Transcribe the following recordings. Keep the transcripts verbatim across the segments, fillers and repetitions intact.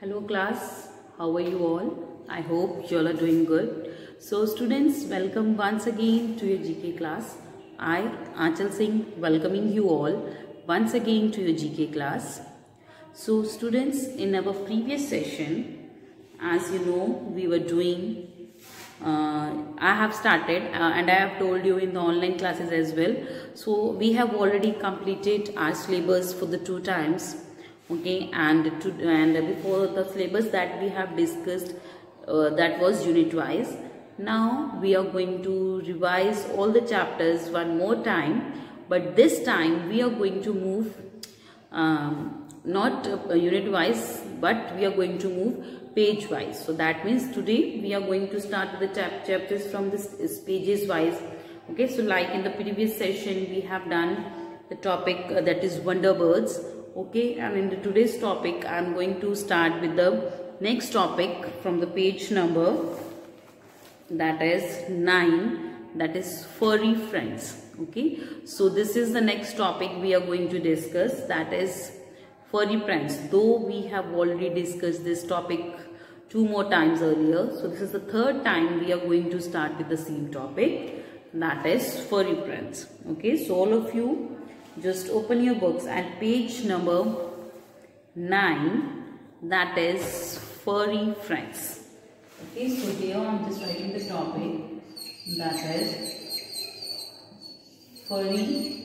Hello class, how are you all? I hope you all are doing good. So students, welcome once again to your G K class. I, Aanchal Singh, welcoming you all once again to your G K class. So students, in our previous session, as you know, we were doing, uh, I have started uh, and I have told you in the online classes as well. So we have already completed our syllabus for the two times. Okay, and to and before the syllabus that we have discussed, uh, that was unit wise. Now we are going to revise all the chapters one more time, but this time we are going to move um, not uh, unit wise, but we are going to move page wise. So that means today we are going to start the chap chapters from this pages wise. Okay, so like in the previous session we have done the topic uh, that is wonder birds. Okay, and in the today's topic I am going to start with the next topic from the page number, that is nine, that is furry friends. Okay, so this is the next topic we are going to discuss, that is furry friends. Though we have already discussed this topic two more times earlier, so this is the third time we are going to start with the same topic, that is furry friends. Okay, so all of you just open your books at page number nine, that is furry friends. Okay, so here I am just writing the topic, that is furry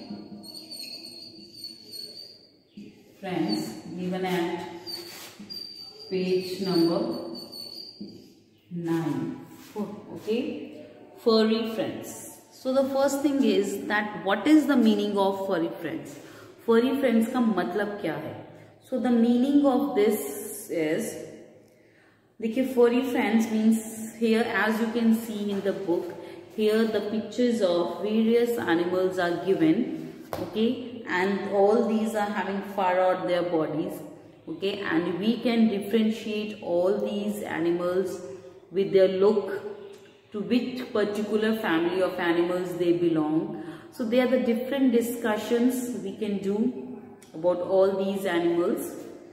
friends, given at page number nine. Okay, furry friends. So the first thing is that what is the meaning of furry friends? Furry friends का मतलब क्या है? So the meaning of this is, देखिए furry friends means here, as you can see in the book, here the pictures of various animals are given. Okay, and all these are having fur on their bodies. Okay, and we can differentiate all these animals with their look, to which particular family of animals they belong. So they are the different discussions we can do about all these animals.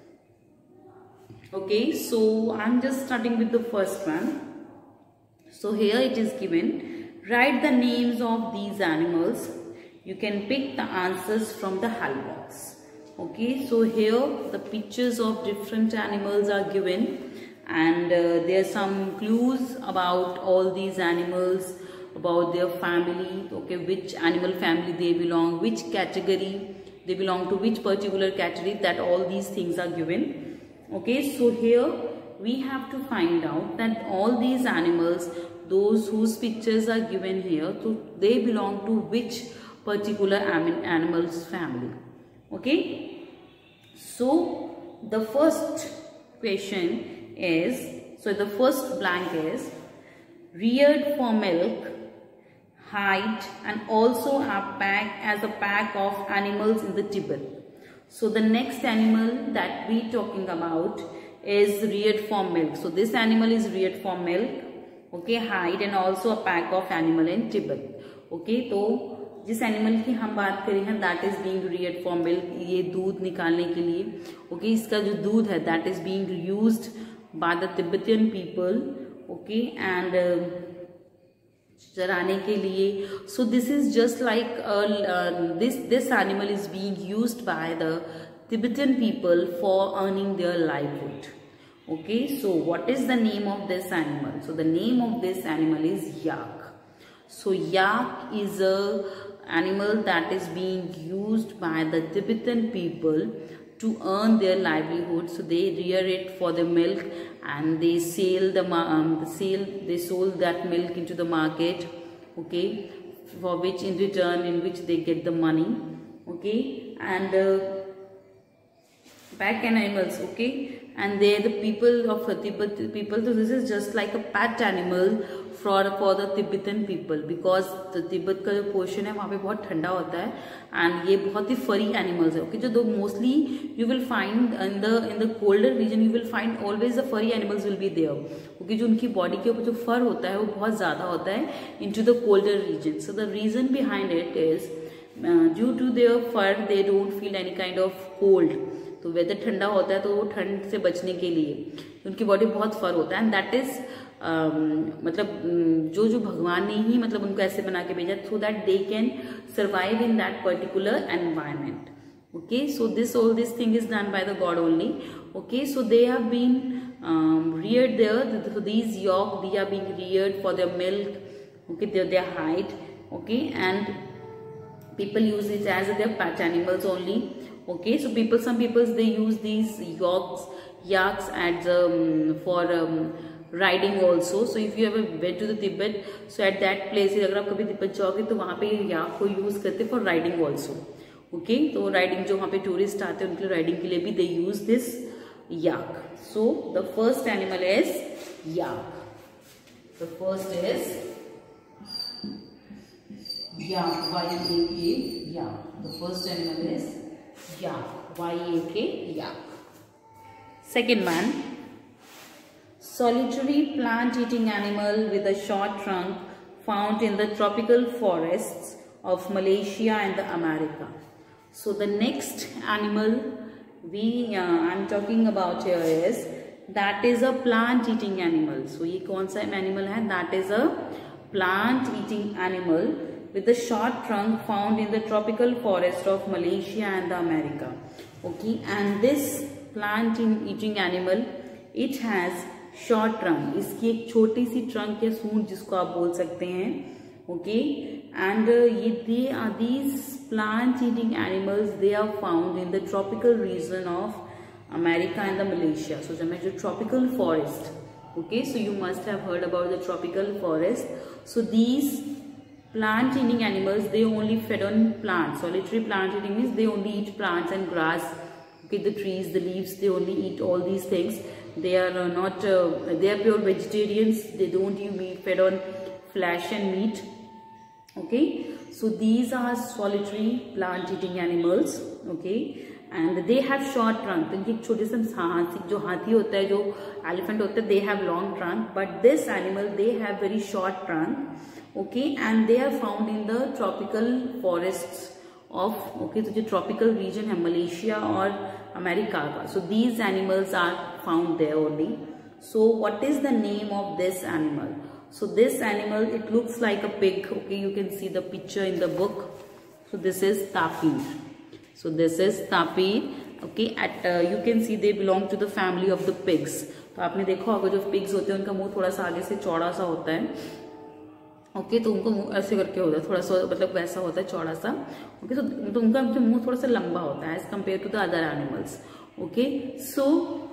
Okay, so I'm just starting with the first one. So here it is given, write the names of these animals. You can pick the answers from the help box. Okay, so here the pictures of different animals are given, and uh, there are some clues about all these animals, about their family. Okay, which animal family they belong, which category they belong to, which particular category, that all these things are given. Okay, so here we have to find out that all these animals, those whose pictures are given here, so they belong to which particular animal's family. Okay, so the first question is, so the first blank is reared for milk, hide, and also a pack as a pack of animals in the Tibet. So the next animal that we talking about is reared for milk. So this animal is reared for milk. Okay, hide, and also a pack of animal in Tibet. Okay, तो जिस animal की हम बात करें हैं, that is being reared for milk, ये दूध निकालने के लिए. ओके okay, इसका जो दूध है that is being used by the Tibetan people. Okay, and चराने के लिए. So this is just like this this animal is being used by the Tibetan people for earning their livelihood. Okay, so what is the name of this animal? So the name of this animal is yak. So yak is a animal that is being used by the Tibetan people to earn their livelihood. So they rear it for the milk, and they sell the um, the sale they sold that milk into the market. Okay, for which in return in which they get the money. Okay, and uh, pack animals. Okay, and they are the people of uh, Tibet people. So this is just like a pet animal for for the Tibetan people, because the Tibet का जो portion है वहाँ पे बहुत ठंडा होता है, and ये बहुत ही फरी एनिमल्स है. ओके, जो दो mostly you will find in the in the colder region, you will find always the furry animals will be there. Okay, जो उनकी बॉडी के ऊपर जो फर होता है वो बहुत ज्यादा होता है into the colder region. So the reason behind it is due to their fur they don't feel any kind of cold. तो वेदर ठंडा होता है तो वो ठंड से बचने के लिए उनकी बॉडी बहुत फर होता है, एंड दैट इज मतलब जो जो भगवान ने ही मतलब उनको ऐसे बना के भेजा so that they can survive in that particular environment. Okay, so this all this thing is done by the God only. Okay, so they have been um, reared there. So these york, they are being reared for their milk. Okay, their their height. Okay, and people use it as their pet animals only. Okay, so people, some people they use these yorks, yaks as um, for um, riding also. So if you ever went to the Tibet, so at that place अगर आप कभी तिब्बत जाओगे तो वहाँ पे याक को use करते for riding also. Okay okay, तो राइडिंग जो वहाँ पे टूरिस्ट आते हैं उनके लिए राइडिंग के लिए भी they use this yak. So the first animal is yak. The first is yak, Y A K yak. The first animal is yak, Y A K yak. Second one, solitary plant eating animal with a short trunk found in the tropical forests of Malaysia and the America. So the next animal we uh, I'm talking about here is that is a plant eating animal. So ये कौन सा animal है? That is a plant eating animal with a short trunk found in the tropical forest of Malaysia and the America. Okay, and this plant eating animal it has short trunk. इसकी एक छोटी सी trunk या सूंड जिसको आप बोल सकते हैं. Okay, and uh, they are these plant eating animals. They are found in the tropical region of America and the Malaysia. So जब मैं जो tropical forest, okay, so you must have heard about the tropical forest. So these plant eating animals, they only fed on plants. Solitary plant eating means they only eat plants and grass. Okay, the trees, the leaves, they only eat all these things. They are uh, not uh, they are pure vegetarians. They don't eat meat, fed on flesh and meat. Okay, so these are solitary plant eating animals. Okay, and they have short trunk. इनकी छोटे से हाथी, जो हाथी होता है, जो elephant होता है, they have long trunk, but this animal they have very short trunk. Okay, and they are found in the tropical forests of, okay, तो जो tropical region है मलेशिया और अमेरिका का. So these animals are found there only. So what is the name of this animal? So this animal, it looks like a pig. Okay, you can see the picture in the book. So this is tapir. So this is tapir. Okay, at uh, you can see they belong to the family of the pigs. तो आपने देखा होगा जो pigs होते हैं उनका मुंह थोड़ा सा आगे से चौड़ा सा होता है. ओके okay, तो उनको मुंह ऐसे करके होता है, थोड़ा सा मतलब वैसा होता है चौड़ा सा. ओके okay, तो, तो उनका जो मुंह थोड़ा सा लंबा होता है as compare to the other animals. Okay, so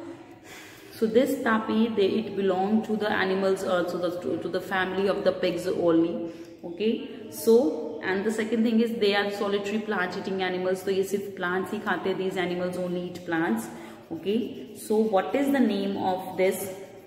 so this tapir, they it belong to the animals also, the, to, to the family of the pigs only. Okay, so and the second thing is they are solitary plant eating animals. So ये सिर्फ plants ही खाते हैं. These animals only eat plants. Okay, so what is the name of this?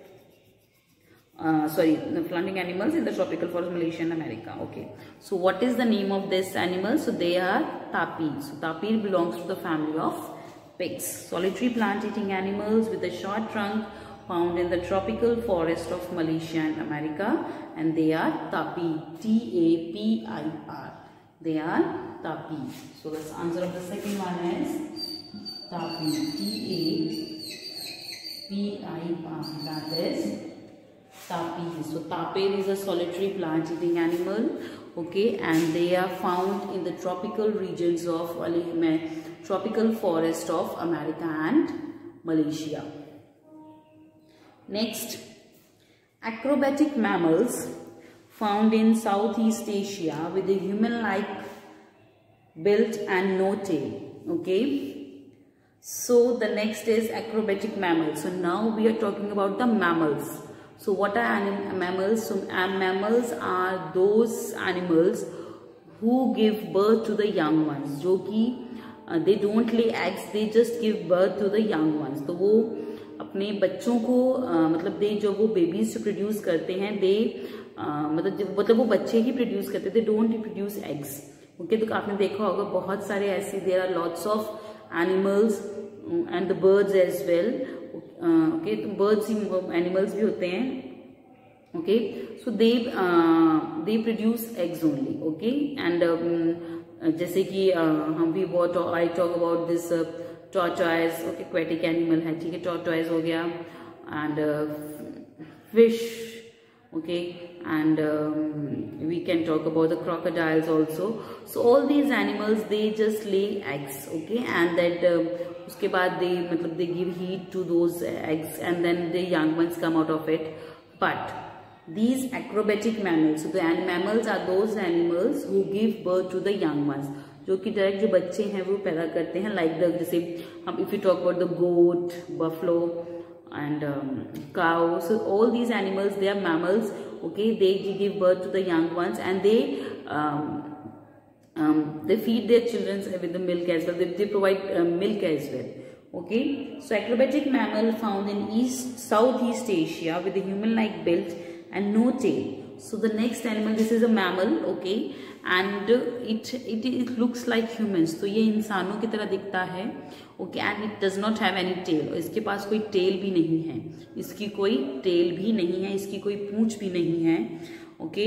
Uh, sorry, the planting animals in the tropical forest, Malaysia and America. Okay, so what is the name of this animal? So they are tapir. So tapir belongs to the family of pigs. Solitary plant eating animals with a short trunk found in the tropical forest of Malaysia and America, and they are tapir. T A P I R. They are tapir. So the answer of the second one is tapir. T A P I R. That is tapir. So tapir is a solitary plant eating animal. Okay, and they are found in the tropical regions of tropical forest of America and Malaysia. Next, acrobatic mammals found in Southeast Asia with a human-like build and no tail. Okay, so the next is acrobatic mammals. So now we are talking about the mammals. So what are anim mammals? So uh, mammals are those animals who give birth to the young ones. जो कि uh, they don't lay eggs, they just give birth to the young ones. तो वो अपने बच्चों को uh, मतलब दे जो वो बेबीज प्रोड्यूस करते हैं, दे uh, मतलब मतलब वो बच्चे ही प्रोड्यूस करते, they don't produce eggs. Okay, तो आपने देखा होगा बहुत सारे ऐसे there are lots of animals and the birds as well. Okay, तो बर्ड्स ही एनिमल्स भी होते हैं. Okay, so they they produce eggs only. Okay, and जैसे कि uh, हम भी बहुत I talk about this tortoise, okay, aquatic animal है, ठीक है, टॉर्टॉइज हो गया, and fish, okay, and um, we can talk about the crocodiles also. So all these animals, they just lay eggs, okay, and that uh, उसके बाद they मतलब they give heat to those eggs and then the young ones come out of it. But these acrobatic mammals, so the mammals are those animals who give birth to the young ones, जो कि direct जो बच्चे हैं वो पैदा करते हैं, like the जैसे हम if you talk about the goat, buffalo and um, cow. So all these animals, they are mammals, okay, they give birth to the young ones and they um, um, they feed their children with the milk as well. They, they provide uh, milk as well, okay. So acrobatic mammal found in East Southeast Asia with a human-like build and no tail. So the next animal, this is a mammal, okay, and it it it looks like humans. तो ये इंसानों की तरह दिखता है, okay, and it does not have any tail. इसके पास कोई टेल भी नहीं है, इसकी कोई टेल भी नहीं है, इसकी कोई पूंछ भी नहीं है, okay.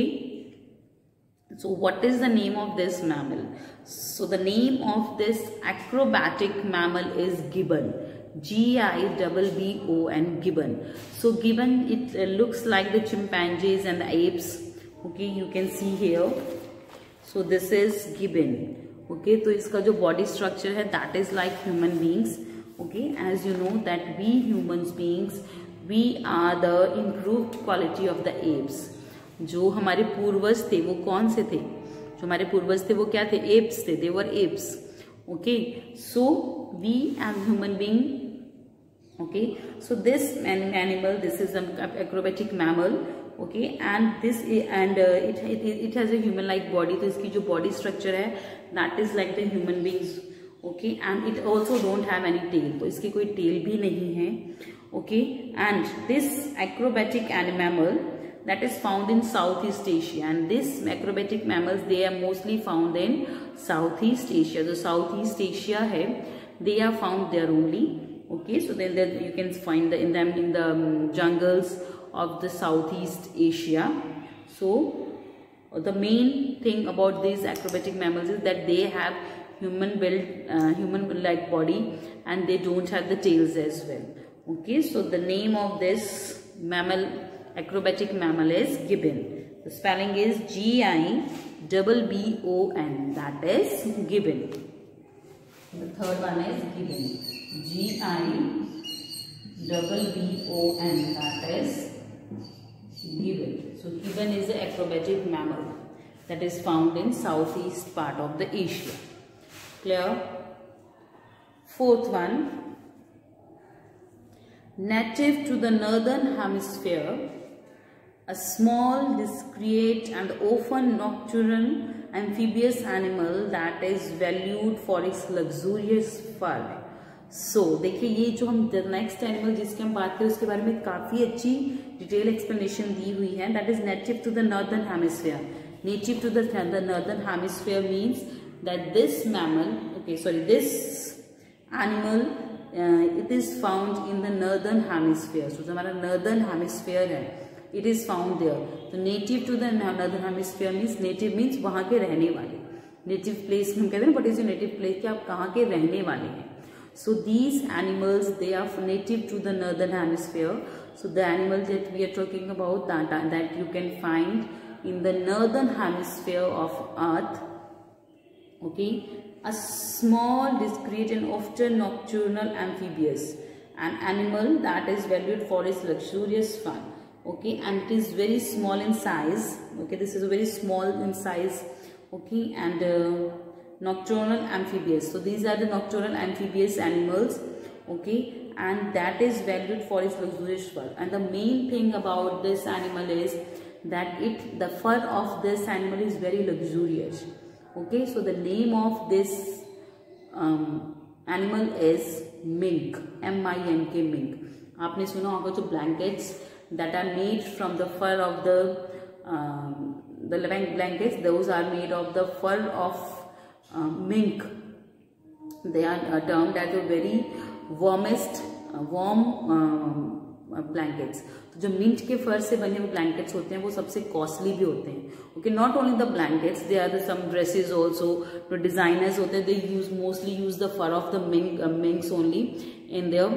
So what is the name of this mammal? So the name of this acrobatic mammal is gibbon. G I B B O N, gibbon. So gibbon, it uh, looks like the chimpanzees and the apes, okay, you can see here. So this is gibbon, okay. तो इसका जो body structure है, that is like human beings, okay. As you know that we human beings, we are the improved quality of the apes. जो हमारे पूर्वज थे वो कौन से थे? जो हमारे पूर्वज थे वो क्या थे? apes थे. They were apes, okay. So we as human being, okay. So this animal, this is an acrobatic mammal, okay, and this and uh, it, it it has a human like body. तो इसकी जो body structure है, that is like the human beings, okay, and it also don't have any tail. तो इसकी कोई tail भी नहीं है, okay. And this acrobatic mammal that is found in Southeast Asia, and this acrobatic mammals, they are mostly found in Southeast Asia. जो Southeast Asia है, they are found there only, okay. So then, then you can find the, in them in the um, jungles of the Southeast Asia. So the main thing about these acrobatic mammals is that they have human built, uh, human like body, and they don't have the tails as well, okay. So the name of this mammal, acrobatic mammal, is gibbon. The spelling is G I B B O N, that is gibbon. The third one is gibbon, G I B B O N, that is gibbon. So gibbon is an acrobatic mammal that is found in southeast part of the Asia. Clear? Fourth one, native to the northern hemisphere, a small, discreet and often nocturnal amphibious animal that is valued for its luxurious fur. So देखिए, ये जो हम next animal जिसके हम बात करें उसके बारे में काफी अच्छी डिटेल एक्सप्लेनेशन दी हुई है. That is native to the northern hemisphere. Native to the northern hemisphere means that this mammal, okay sorry, this animal it is found in the northern hemisphere. So जो हमारा नॉर्दर्न हेमिस्फीयर है, it is found there. तो native to the northern hemisphere means, native means वहां के रहने वाले. Native place हम कहते हैं ना, बट इज नेटिव प्लेस कि आप कहाँ के रहने वाले हैं. So these animals, they are native to the northern hemisphere. So the animals that we are talking about, that, that you can find in the northern hemisphere of Earth, okay, a small, discreet and often nocturnal amphibious, an animal that is valued for its luxurious fur, okay, and it is very small in size, okay, this is very small in size, okay, and uh, nocturnal amphibious. So these are the nocturnal amphibious animals, okay, and that is valued for its luxurious fur. And the main thing about this animal is that it the fur of this animal is very luxurious, okay. So the name of this um, animal is mink, M I N K, mink. आपने सुना होगा जो blankets that are made from the fur of the um, the blankets, those are made of the fur of Uh, mink. They are uh, termed as a very warmest, uh, warm uh, blankets. तो जो mint के फर से बने हुए blankets होते हैं वो सबसे कॉस्टली भी होते हैं। Okay, not only the blankets, they are the some dresses also. जो डिजाइनर्स होते हैं they use mostly use the fur of the mink minks only in their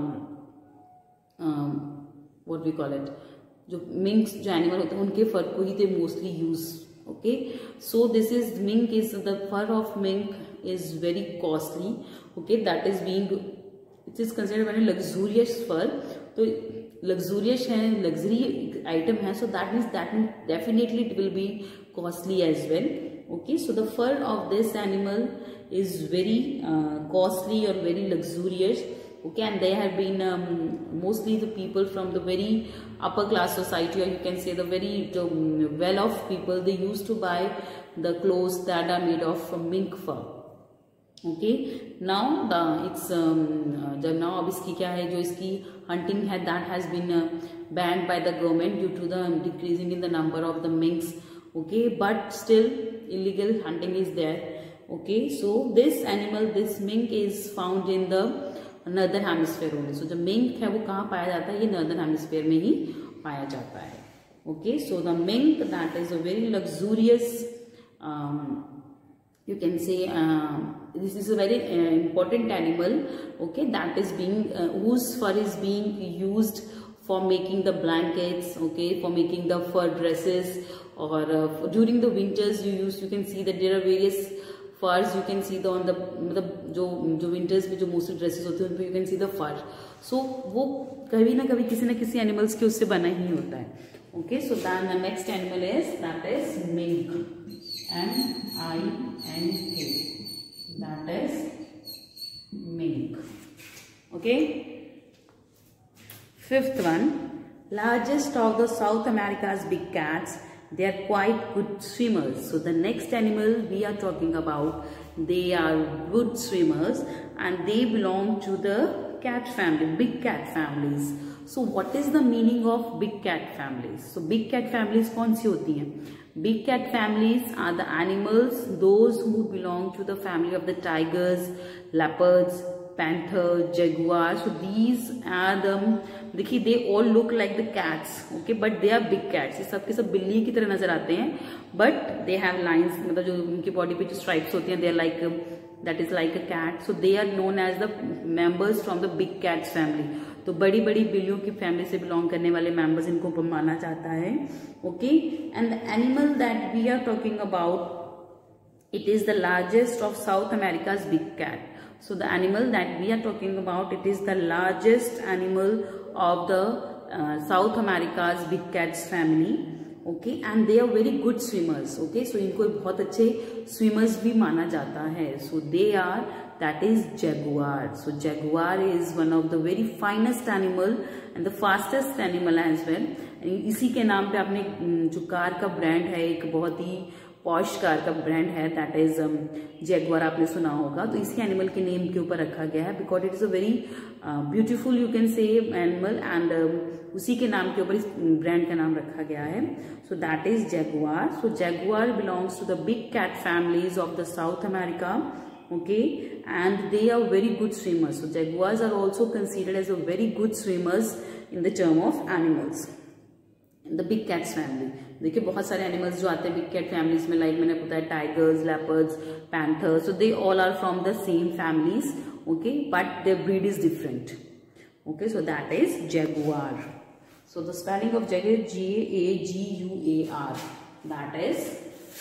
what we call it, जो मिंक्स जो animal होते हैं उनके fur को ही they mostly use. Okay, so this is mink is the fur of mink is very costly. Okay, that is being it is considered very luxurious fur. तो luxurious है, luxury item है, so that means that mean definitely it will be costly as well. Okay, so the fur of this animal is very uh, costly or very luxurious. Okay, and they have been um, mostly the people from the very upper class society, or you can say the very um, well off people, they used to buy the clothes that are made of mink fur. Okay, now the it's um, जब now अब इसकी क्या है, जो इसकी hunting है that has been uh, banned by the government due to the decreasing in the number of the minks. Okay, but still illegal hunting is there. Okay, so this animal, this mink is found in the northern hemisphere only. So जो mink है वो कहाँ पाया जाता है, ये northern hemisphere में ही पाया जाता है. Okay, so the mink, that is a very luxurious, um, you can say uh, this is a very uh, important animal. Okay, that is being uh, whose fur is being used for making the blankets. Okay, for making the fur dresses, or uh, during the winters you use, you can see that there are various furs you can see the on the मतलब जो जो winters में जो mostly dresses होते हैं उन पे you can see the fur. So वो कभी ना कभी किसी ना किसी एनिमल्स के उससे बना ही होता है. Okay, so then the next animal is that is mink, M I N K, that is mink. Okay, fifth one, largest of the South America's big cats. They are quite good swimmers. So the next animal we are talking about, they are good swimmers and they belong to the cat family, big cat families. So what is the meaning of big cat families? So big cat families कौन सी होती हैं? Big cat families are the animals, those who belong to the family of the tigers, leopards, panther, jaguar. So these are the, देखिए they all look like the cats, okay, but they are big cats. ये सब के सब बिल्ली की तरह नजर आते हैं, but they have lines, मतलब जो उनकी बॉडी पे जो स्ट्राइप्स होती हैं, they are like that is like a cat. So they are known as the members from the big cats family. तो बड़ी बड़ी बिल्लियों की फैमिली से बिलोंग करने वाले मेंबर्स इनको माना जाता है. Okay, and the animal that we are talking about, it is the largest of South America's big cat. So the animal that we are talking about, it is the largest animal of the uh, South America's big cats family. Okay, and they are very good swimmers. Okay, so इनको बहुत अच्छे swimmers भी माना जाता है. So they are, that is jaguar. So jaguar is one of the very finest animal and the fastest animal as well. इसी के नाम पे आपने जो कार का ब्रांड है, एक बहुत ही पॉश कार का ब्रांड है, दैट इज जैगुआर, आपने सुना होगा. तो इसी एनिमल के नेम के ऊपर रखा गया है because it is a very beautiful you can say animal, and उसी के नाम के ऊपर इस ब्रांड का नाम रखा गया है. So that is jaguar. So jaguar belongs to the big cat families of the South America. Okay, and they are very good swimmers. So jaguars are also considered as a very good swimmers in the term of animals in the big cats family. देखिए बहुत सारे animals जो आते हैं big cat families में, like मैंने बताया tigers, leopards, panthers, so they all are from the same families. Okay, but their breed is different. Okay, so that is jaguar. So the spelling of jaguar, G A G U A R, that is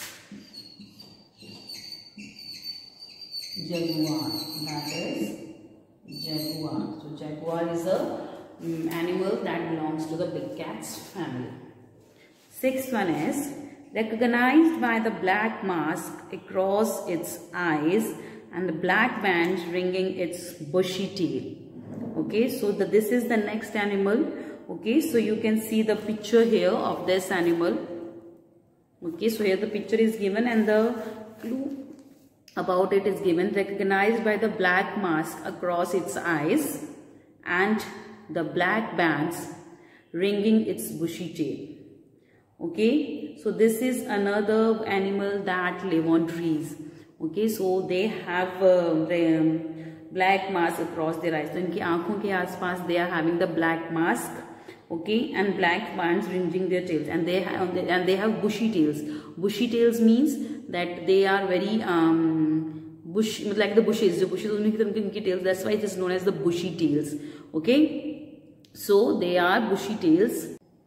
jaguar. That is jaguar. So jaguar is a um, animal that belongs to the big cats family. Sixth one is recognized by the black mask across its eyes and the black bands ringing its bushy tail. Okay, so the, this is the next animal. Okay, so you can see the picture here of this animal. Okay, so here the picture is given and the clue about it is given. Recognized by the black mask across its eyes and the black bands ringing its bushy tail. Okay, so this is another animal that live on trees. Okay, so they have uh, they, um, black mask across their eyes. तो इनकी आंखों के आसपास they are having the black mask, okay, and black bands ringing their tails, and they have and they have bushy tails. Bushy tails means that they are very um bush, like the bushes, जो bushes उनकी तरह इनकी tails. That's why it is known as the bushy tails. Okay, so they are bushy tails.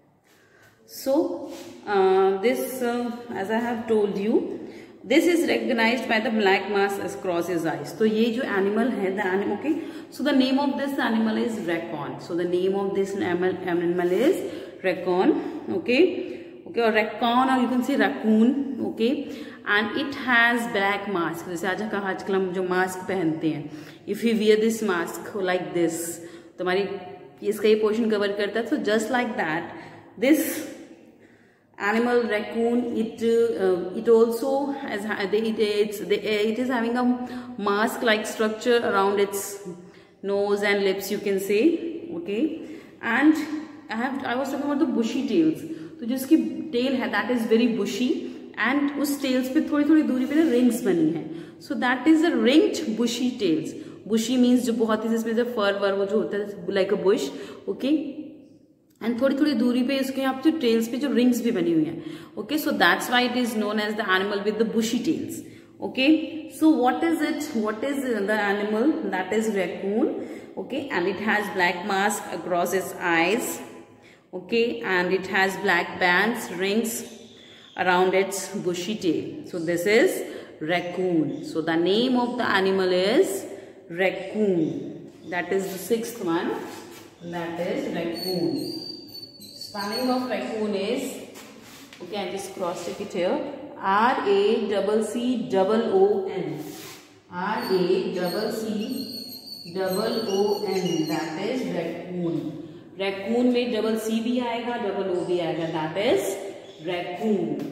So uh, this, uh, as I have told you, this is recognized by the black mask across his eyes. तो ये जो animal है, the animal, okay. So the name of this animal is raccoon. So the name of this animal, animal is raccoon. Okay, okay, or raccoon, or you can say raccoon. Okay, and it has black mask. जैसे आज का आजकल हम जो mask पहनते हैं, if you wear this mask like this, तो हमारी इसका ये portion cover करता है. So just like that, this animal raccoon, it uh, it also has they, it, it's they, it is having a mask like structure around its nose and lips, you can say. Okay, and I have I was talking about the bushy tails. तो जो इसकी tail है, that is very bushy, and उस tails पे थोड़ी थोड़ी दूरी पे ना rings बनी है. So that is a ringed bushy tails. Bushy means जो बहुत ही इसमें जो fur वर वो जो होता है like a bush. Okay, and थोड़ी थोड़ी दूरी पे इसके यहाँ पे जो टेल्स पे जो रिंग्स भी बनी हुई हैं. Okay, so that's why it is known as the animal with the bushy tails. Okay, so what is it, what is the animal, that is raccoon. Okay, and it has black mask across its eyes. Okay, and it has black bands, rings around its bushy tail. So this is raccoon. So the name of the animal is raccoon. That is the sixth one. That is raccoon. Spelling of raccoon is, okay, I just cross check it here, R A C C O O N. R A C C O O N. That is raccoon. Raccoon में double C भी आएगा, double O भी आएगा. That is raccoon.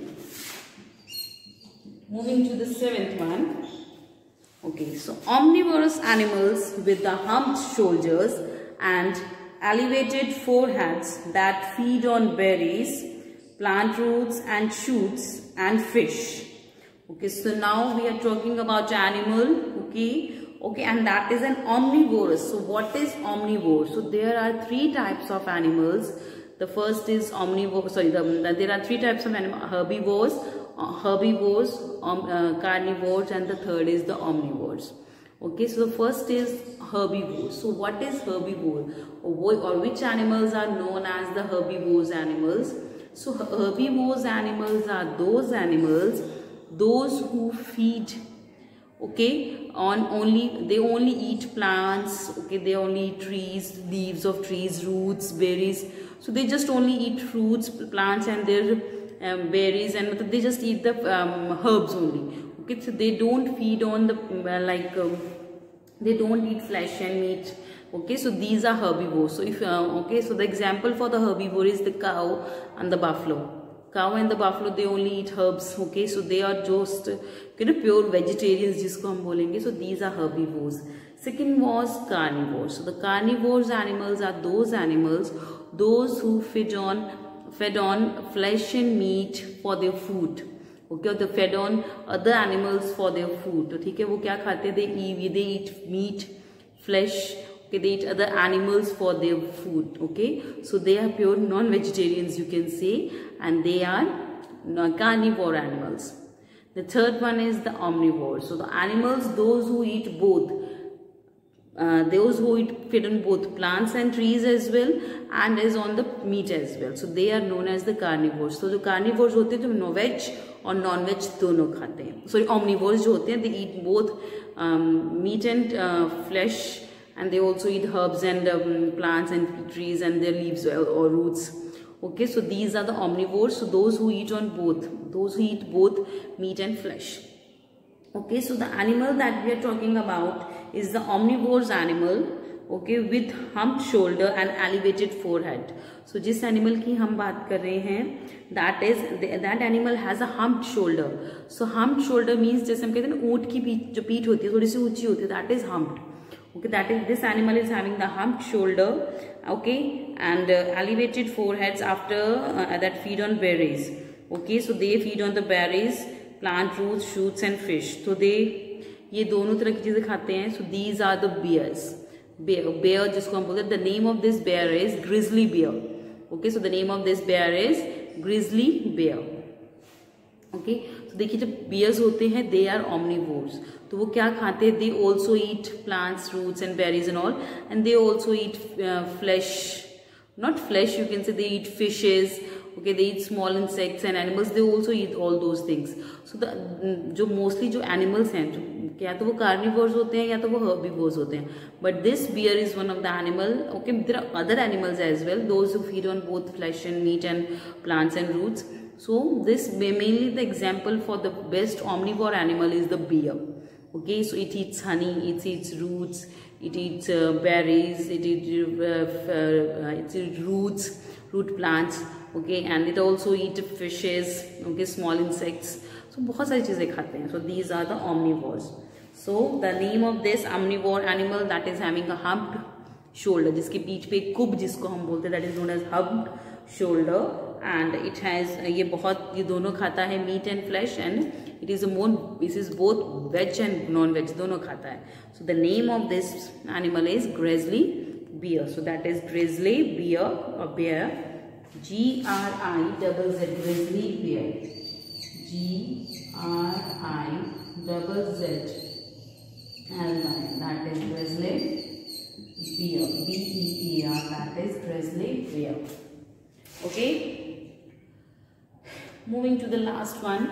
Moving to the seventh one. Okay, so omnivorous animals with the humped shoulders and elevated foreheads that feed on berries, plant roots and shoots and fish. Okay, so now we are talking about animal. Okay, okay, and that is an omnivorous. So what is omnivore? So there are three types of animals. The first is omnivore. Sorry, the, the, there are three types of animal: herbivores, uh, herbivores, um, uh, carnivores, and the third is the omnivores. Okay, so the first is herbivore. So what is herbivore, or, or which animals are known as the herbivores animals? So herbivores animals are those animals, those who feed, okay, on only, they only eat plants. Okay, they only eat trees, leaves of trees, roots, berries. So they just only eat fruits, plants and their um, berries, and they just eat the um, herbs only. Okay, so they don't feed on the uh, like um, they don't eat flesh and meat. Okay, so these are herbivores. So if uh, okay, so the example for the herbivore is the cow and the buffalo. Cow and the buffalo, they only eat herbs. Okay, so they are just you know pure vegetarians, जिसको हम बोलेंगे. So these are herbivores. Second was carnivores. So the carnivores animals are those animals, those who feed on fed on flesh and meat for their food. Okay, or they fed on other animals for their food. तो ठीक है, वो क्या खाते हैं? They eat, they eat meat, flesh. Okay, they eat other animals for their food. Okay, so they are pure non-vegetarians, you can say, and they are carnivore animals. The third one is the omnivore. So the animals, those who eat both. Uh, those who eat feed on both plants and trees as well, and is on the meat as well. So they are known as the carnivores. So जो carnivores होते हैं जो no veg और non veg दोनों खाते हैं. Sorry, omnivores जो होते हैं they eat both um, meat and uh, flesh, and they also eat herbs and um, plants and trees and their leaves or, or roots. Okay, so these are the omnivores. So those who eat on both, those who eat both meat and flesh. Okay, so the animal that we are talking about is the omnivorous animal. Okay, with humped shoulder and elevated forehead. So जिस animal की हम बात कर रहे हैं, that is that animal has a humped shoulder. So humped shoulder means जैसे हम कहते हैं ना ऊँट की पीठ जो पीठ होती है थोड़ी सी ऊंची होती है, that is humped. Okay, that is this animal is having the humped shoulder. Okay, and uh, elevated foreheads after uh, that feed on berries. Okay, so they feed on the berries, plant roots, shoots and fish. So they ये दोनों तरह की चीजें खाते हैं. So these are the bears. Bear जिसको हम बोलते हैं, the name of this bear is grizzly bear. Okay, so the name of this bear is grizzly bear. Okay, तो देखिए जब बियर्स होते हैं दे आर omnivores. तो वो क्या खाते हैं? They also eat plants, fruits and berries and all, and they also eat flesh, not flesh, you can say they eat fishes. Okay, they eat small insects and animals. They also eat all those things. So the जो mostly जो animals हैं, जो या तो वो carnivores होते हैं या तो वो herbivores होते हैं. But this bear is one of the animal. Okay, there are other animals as well. Those who feed on both flesh and meat and plants and roots. So this mainly the example for the best omnivore animal is the bear. Okay, so it eats honey, it eats roots, it eats uh, berries, it eats uh, uh, it eats roots, root plants. Okay, and it also eat fishes. Okay, small insects. So बहुत सारी चीजें खाते हैं. So these are the omnivores. So the name of this omnivore animal that is having a humped shoulder, जिसके पीठ पे कुब जिसको हम बोलते हैं, that is known as humped shoulder, and it has ये बहुत ये दोनों खाता है meat and flesh, and it is a more this is both veg and non-veg दोनों खाता है. So the name of this animal is grizzly bear. So that is grizzly bear or bear. G R I double Z, grizzly bear. G R I double Z L Y, that is grizzly bear. B E E R, that is grizzly bear. Okay. Moving to the last one.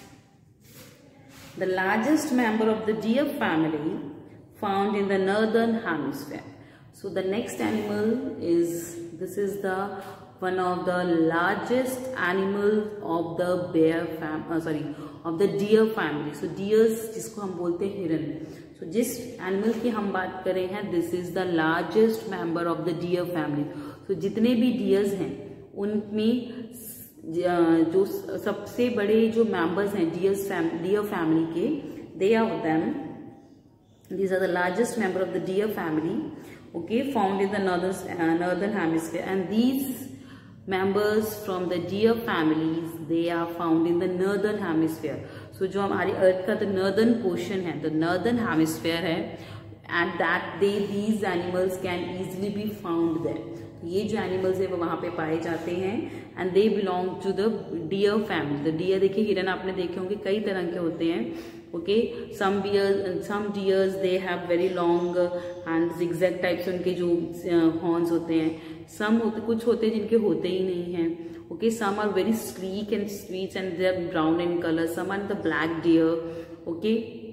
The largest member of the deer family found in the northern hemisphere. So the next animal is, this is the one of the largest animal of the bear fam uh, sorry of the deer family. So deers जिसको हम बोलते हैं हिरन. So जिस animal की हम बात कर रहे हैं, this is the largest member of the deer family. So जितने भी deers हैं उनमें जो सबसे बड़े जो members हैं deers fam deer family के, they are them. These are the largest member of the deer family. Okay, found in the northern uh, northern hemisphere, and these members from the deer families, they are found in the northern hemisphere. So जो हमारी अर्थ का the northern portion है, the northern hemisphere है, and that they these animals can easily be found there. ये जो animals है वो वहाँ पे पाए जाते हैं, and they belong to the deer family. The deer देखिए हिरन आपने देखे होंगे कई तरह के होते हैं. Okay, some deers some deers they have very long and zigzag types उनके जो horns होते हैं. Some होते कुछ होते हैं जिनके होते ही नहीं हैं. Okay, some are very sleek and sweet and they are brown in color. Some are the black deer. Okay,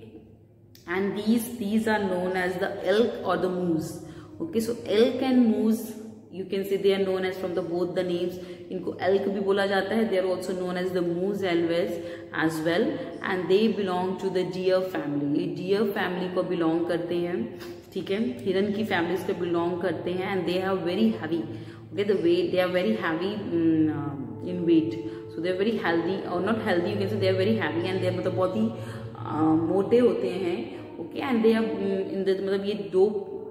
and these these are known as the elk or the moose. Okay, so elk and moose, you can say they are known as from the both the names. इनको elk भी बोला जाता है. They are also known as the moose always as well, and they belong to the deer family. ये deer family को belong करते हैं. ठीक है, हिरन की फैमिलीज को बिलोंग करते हैं, and they are very heavy. Okay, the weight they are very heavy in weight. So they are very healthy, और not healthy you can say, they are very heavy, and they मतलब बहुत ही uh, मोटे होते हैं. Okay, and they are in the मतलब ये दो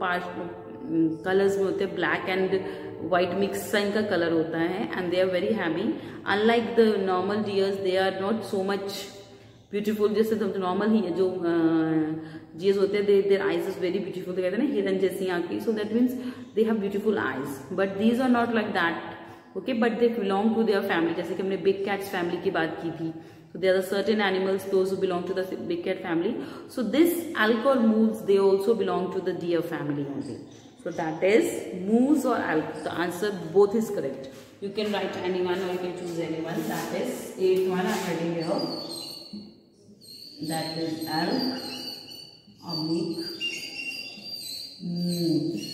पार्ट कलर्स में होते हैं, ब्लैक एंड व्हाइट मिक्स सा इनका कलर होता है, and they are very heavy. Unlike the normal deers, they are not so much beautiful. जैसे तो नॉर्मल ही जो डियर्स होते हैं, their eyes is very beautiful. कहते हैं ना हिरन जैसी आंखें, so that means they have beautiful eyes, but these are not like that. Okay, but they belong to their family. जैसे कि हमने बिग कैट्स फैमिली की बात की थी. So there are certain animals those who belong to the big cat family. So this elk or moose, they also belong to the deer family only. So that is moose or elk. The answer both is correct. You can write anyone or you can choose anyone. That is eighth one I am writing here. That is elk, oblique, moose.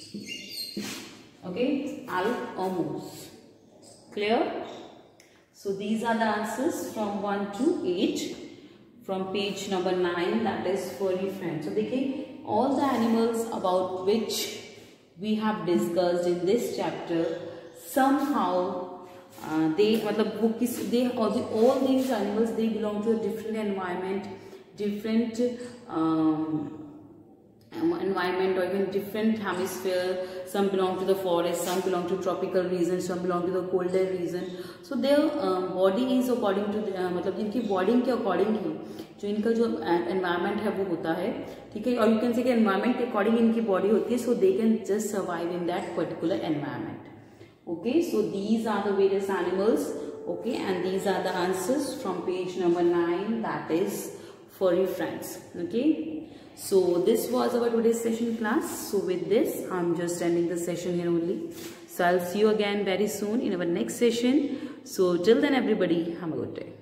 Okay, elk or moose. Clear? So these are the answers from one to eight from page number nine, that is furry friends. So देखिए, all the animals about which we have discussed in this chapter, somehow uh, they मतलब वो किस they all these animals they belong to a different environment, different um, environment or even different hemisphere. Some belong to the forest, some belong to tropical region, some belong to the colder region. So their uh, body is according to the, uh, मतलब इनकी body के according ही जो इनका जो environment है वो होता है, ठीक है. और you can say कि environment के according इनकी body होती है, so they can just survive in that particular environment. Okay, so these are the various animals. Okay, and these are the answers from page number nine, that is furry friends. Okay, so this was our today's session class. So with this, I'm just ending the session here only. So I'll see you again very soon in our next session. So till then everybody, have a good day.